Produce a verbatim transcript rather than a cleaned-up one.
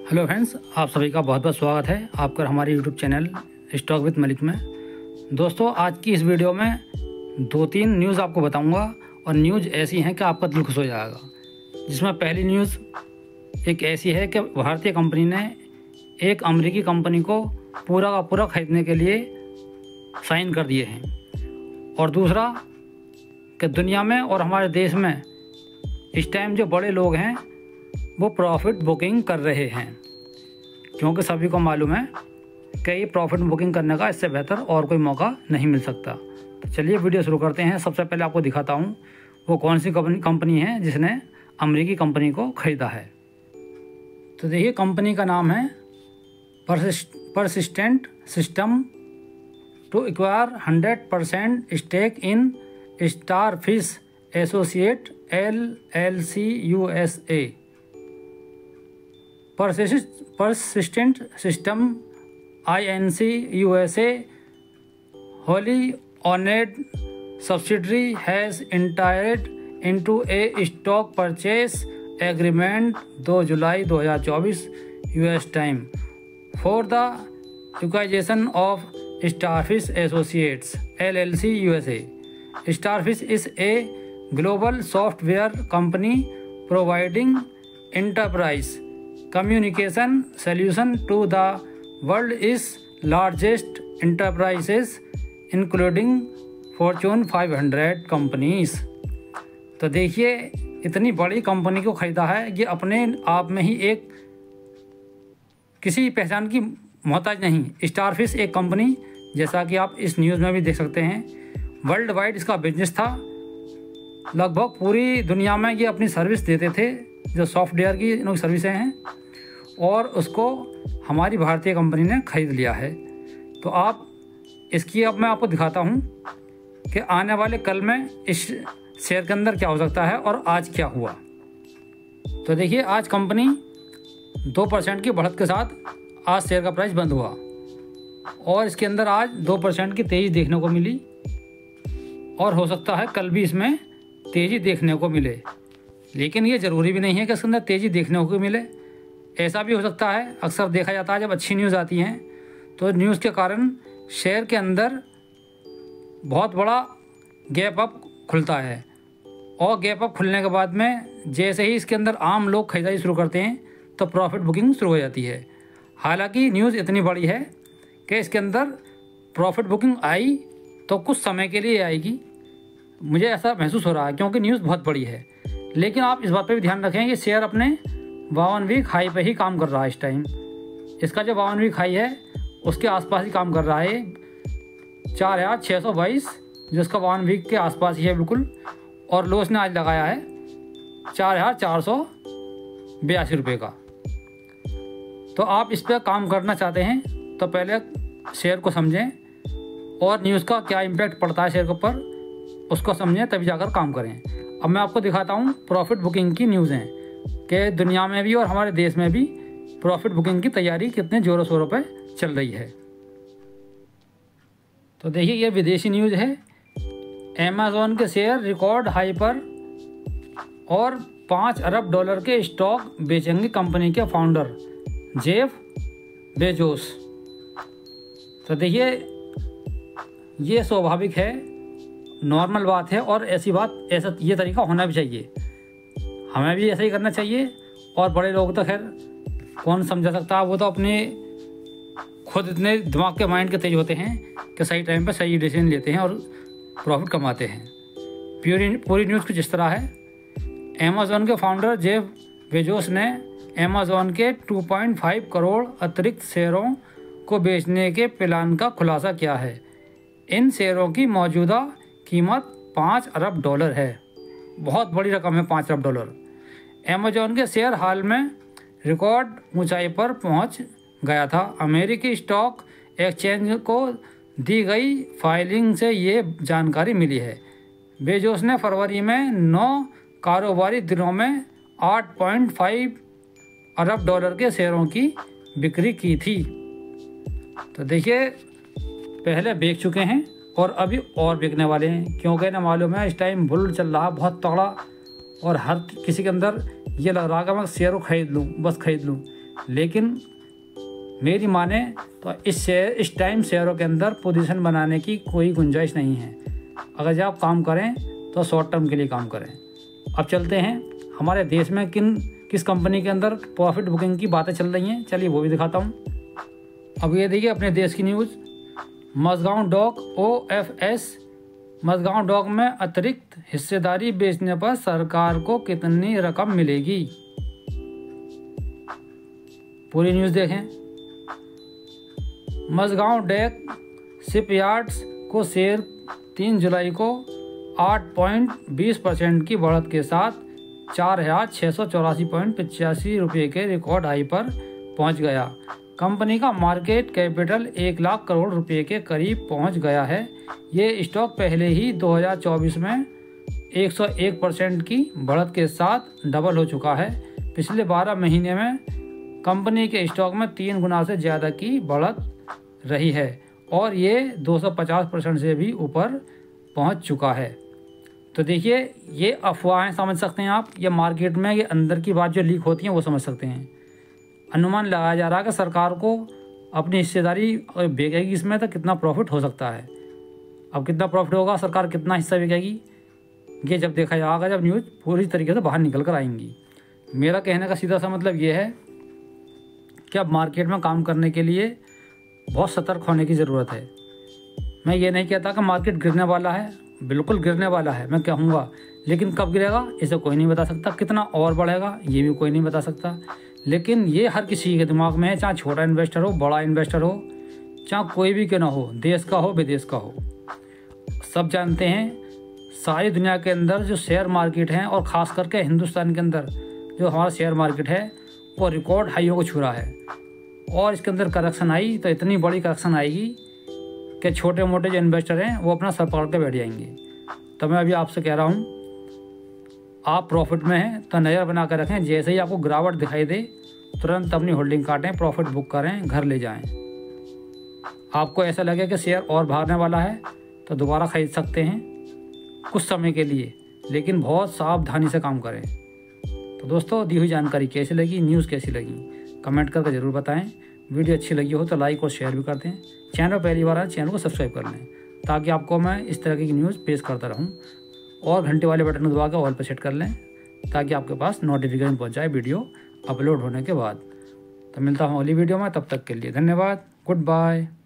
Hello friends, आप सभी का बहुत बहुत स्वागत है आपका हमारे YouTube channel stock with Malik में। दोस्तों, आज की इस वीडियो में दो तीन न्यूज़ आपको बताऊंगा और न्यूज़ ऐसी हैं कि आपका दिल खुश हो जाएगा। जिसमें पहली न्यूज़ एक ऐसी है कि भारतीय कंपनी ने एक अमेरिकी कंपनी को पूरा का पूरा खरीदने के लिए साइन कर दिए हैं। और दूसरा कि दुनिया में और हमारे देश में इस टाइम जो बड़े लोग हैं वो प्रॉफिट बुकिंग कर रहे हैं, क्योंकि सभी को मालूम है कि ये प्रॉफिट बुकिंग करने का इससे बेहतर और कोई मौका नहीं मिल सकता। तो चलिए वीडियो शुरू करते हैं। सबसे पहले आपको दिखाता हूँ वो कौन सी कंपनी है जिसने अमेरिकी कंपनी को ख़रीदा है। तो देखिए, कंपनी का नाम है Persistent System to acquire hundred percent stake in Starfish associate L L C U S A. Persistent System I N C U S A wholly owned subsidiary has entered into a stock purchase agreement दो जुलाई दो हज़ार चौबीस U S time for the acquisition of Starfish Associates L L C U S A. Starfish is a global software company providing enterprise communication solution to the world's largest enterprises including Fortune five hundred companies। तो देखिए, इतनी बड़ी company को ख़रीदा है। ये अपने आप में ही एक किसी पहचान की मोहताज नहीं। स्टारफिश एक कंपनी, जैसा कि आप इस न्यूज़ में भी देख सकते हैं, वर्ल्ड वाइड इसका बिजनेस था। लगभग पूरी दुनिया में ये अपनी सर्विस देते थे, जो सॉफ्टवेयर की इनकी सर्विसें हैं, और उसको हमारी भारतीय कंपनी ने ख़रीद लिया है। तो आप इसकी अब मैं आपको दिखाता हूँ कि आने वाले कल में इस शेयर के अंदर क्या हो सकता है और आज क्या हुआ। तो देखिए, आज कंपनी दो परसेंट की बढ़त के साथ आज शेयर का प्राइस बंद हुआ और इसके अंदर आज दो परसेंट की तेज़ी देखने को मिली और हो सकता है कल भी इसमें तेज़ी देखने को मिले। लेकिन ये ज़रूरी भी नहीं है कि इसके अंदर तेज़ी देखने को मिले। ऐसा भी हो सकता है, अक्सर देखा जाता है जब अच्छी न्यूज़ आती हैं तो न्यूज़ के कारण शेयर के अंदर बहुत बड़ा गैप अप खुलता है, और गैप अप खुलने के बाद में जैसे ही इसके अंदर आम लोग खरीदारी शुरू करते हैं तो प्रॉफिट बुकिंग शुरू हो जाती है। हालांकि न्यूज़ इतनी बड़ी है कि इसके अंदर प्रॉफिट बुकिंग आई तो कुछ समय के लिए आएगी, मुझे ऐसा महसूस हो रहा है, क्योंकि न्यूज़ बहुत बड़ी है। लेकिन आप इस बात पे भी ध्यान रखें कि शेयर अपने बावन वीक हाई पे ही काम कर रहा है इस टाइम। इसका जो बावन वीक हाई है उसके आसपास ही काम कर रहा है, चार हज़ार छः सौ बाईस, जो इसका बावन वीक के आसपास ही है बिल्कुल। और लो इसने आज लगाया है चार हज़ार चार सौ बयासी रुपये का। तो आप इस पर काम करना चाहते हैं तो पहले शेयर को समझें और न्यूज़ का क्या इम्पैक्ट पड़ता है शेयर के ऊपर उसको समझें, तभी जाकर काम करें। अब मैं आपको दिखाता हूँ प्रॉफिट बुकिंग की न्यूज़ें कि दुनिया में भी और हमारे देश में भी प्रॉफिट बुकिंग की तैयारी कितने ज़ोरों शोरों पर चल रही है। तो देखिए, ये विदेशी न्यूज़ है। अमेज़ॉन के शेयर रिकॉर्ड हाई पर और पाँच अरब डॉलर के स्टॉक बेचेंगे कंपनी के फाउंडर जेफ बेजोस। तो देखिए, ये स्वाभाविक है, नॉर्मल बात है, और ऐसी बात ऐसा ये तरीका होना भी चाहिए। हमें भी ऐसा ही करना चाहिए। और बड़े लोग तो खैर कौन समझा सकता है, वो तो अपने खुद इतने दिमाग के माइंड के तेज होते हैं कि सही टाइम पर सही डिसीजन लेते हैं और प्रॉफिट कमाते हैं। पूरी पूरी न्यूज़ कुछ इस तरह है। अमेज़ॉन के फाउंडर जेफ बेजोस ने अमेज़ॉन के दो पॉइंट पाँच करोड़ अतिरिक्त शेयरों को बेचने के प्लान का खुलासा किया है। इन शेयरों की मौजूदा कीमत पाँच अरब डॉलर है। बहुत बड़ी रकम है, पाँच अरब डॉलर। अमेज़ॉन के शेयर हाल में रिकॉर्ड ऊंचाई पर पहुंच गया था। अमेरिकी स्टॉक एक्सचेंज को दी गई फाइलिंग से ये जानकारी मिली है। बेजोस ने फरवरी में नौ कारोबारी दिनों में आठ पॉइंट पाँच अरब डॉलर के शेयरों की बिक्री की थी। तो देखिए, पहले बेच चुके हैं और अभी और बिकने वाले हैं, क्योंकि ना मालूम है इस टाइम बुल चल रहा बहुत तगड़ा, और हर किसी के अंदर ये लग रहा है कि मैं शेयर को खरीद लूँ, बस खरीद लूँ। लेकिन मेरी माने तो इस शेयर इस टाइम शेयरों के अंदर पोजीशन बनाने की कोई गुंजाइश नहीं है। अगर जब आप काम करें तो शॉर्ट टर्म के लिए काम करें। अब चलते हैं हमारे देश में किन किस कंपनी के अंदर प्रॉफिट बुकिंग की बातें चल रही हैं, चलिए वो भी दिखाता हूँ। अब ये देखिए अपने देश की news, Mazagon dock O F S Mazagon dock में अतिरिक्त हिस्सेदारी बेचने पर सरकार को कितनी रकम मिलेगी। पूरी न्यूज़ देखें। मझगांव डॉक शिपयार्ड्स को शेयर तीन जुलाई को आठ पॉइंट बीस परसेंट की बढ़त के साथ चार हज़ार छः सौ चौरासी पॉइंट पचासी रुपये के रिकॉर्ड हाई पर पहुंच गया। कंपनी का मार्केट कैपिटल एक लाख करोड़ रुपए के करीब पहुंच गया है। ये स्टॉक पहले ही दो हज़ार चौबीस में एक सौ एक परसेंट की बढ़त के साथ डबल हो चुका है। पिछले बारह महीने में कंपनी के स्टॉक में तीन गुना से ज़्यादा की बढ़त रही है और ये दो सौ पचास परसेंट से भी ऊपर पहुंच चुका है। तो देखिए ये अफवाहें समझ सकते हैं आप, या मार्केट में ये अंदर की बात जो लीक होती है वो समझ सकते हैं। अनुमान लगाया जा रहा है कि सरकार को अपनी हिस्सेदारी बेचेगी इसमें तो कितना प्रॉफिट हो सकता है। अब कितना प्रॉफिट होगा, सरकार कितना हिस्सा बेचेगी, ये जब देखा जाएगा, जब न्यूज़ पूरी तरीके से बाहर निकल कर आएंगी। मेरा कहने का सीधा सा मतलब ये है कि अब मार्केट में काम करने के लिए बहुत सतर्क होने की ज़रूरत है। मैं ये नहीं कहता कि मार्केट गिरने वाला है, बिल्कुल गिरने वाला है, मैं कहूँगा, लेकिन कब गिरेगा इसे कोई नहीं बता सकता, कितना और बढ़ेगा ये भी कोई नहीं बता सकता। लेकिन ये हर किसी के दिमाग में है, चाहे छोटा इन्वेस्टर हो, बड़ा इन्वेस्टर हो, चाहे कोई भी क्यों ना हो, देश का हो विदेश का हो, सब जानते हैं सारी दुनिया के अंदर जो शेयर मार्केट है और ख़ास करके हिंदुस्तान के अंदर जो हमारा शेयर मार्केट है वो रिकॉर्ड हाइयों को छू रहा है। और इसके अंदर करेक्शन आई तो इतनी बड़ी करेक्शन आएगी कि छोटे मोटे जो इन्वेस्टर हैं वो अपना सर पकड़ के बैठ जाएंगे। तो मैं अभी आपसे कह रहा हूँ, आप प्रॉफिट में हैं तो नज़र बना कर रखें, जैसे ही आपको गिरावट दिखाई दे तुरंत अपनी होल्डिंग काटें, प्रॉफिट बुक करें, घर ले जाएं। आपको ऐसा लगे कि शेयर और भागने वाला है तो दोबारा ख़रीद सकते हैं कुछ समय के लिए, लेकिन बहुत सावधानी से काम करें। तो दोस्तों दी हुई जानकारी कैसी लगी, न्यूज़ कैसी लगी, कमेंट करके ज़रूर बताएं। वीडियो अच्छी लगी हो तो लाइक और शेयर भी कर दें। चैनल पहली बार आए चैनल को सब्सक्राइब कर लें ताकि आपको मैं इस तरह की न्यूज़ पेश करता रहूँ। और घंटे वाले बटन को दबा के ऑल पर सेट कर लें ताकि आपके पास नोटिफिकेशन पहुँच जाए वीडियो अपलोड होने के बाद। तो मिलता हूँ अगली वीडियो में, तब तक के लिए धन्यवाद, गुड बाय।